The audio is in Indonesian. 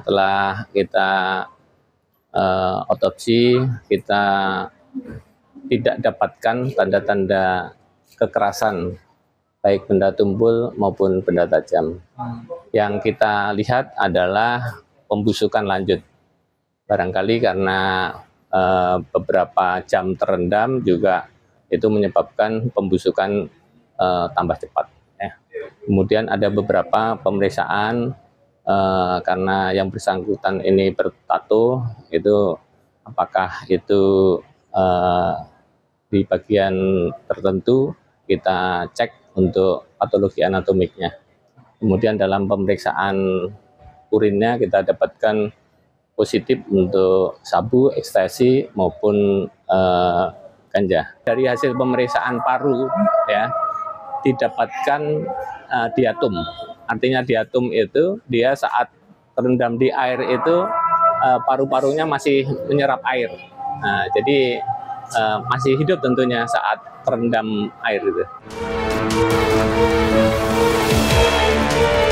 setelah kita otopsi, kita tidak dapatkan tanda-tanda kekerasan, baik benda tumpul maupun benda tajam. Yang kita lihat adalah pembusukan lanjut. Barangkali karena beberapa jam terendam juga itu menyebabkan pembusukan tambah cepat. Ya. Kemudian ada beberapa pemeriksaan karena yang bersangkutan ini bertato, itu apakah itu di bagian tertentu kita cek untuk patologi anatomiknya. Kemudian dalam pemeriksaan urinnya kita dapatkan positif untuk sabu, ekstasi maupun ganja. Dari hasil pemeriksaan paru ya didapatkan diatum. Artinya diatum itu dia saat terendam di air itu paru-parunya masih menyerap air. Nah, jadi masih hidup tentunya saat terendam air itu.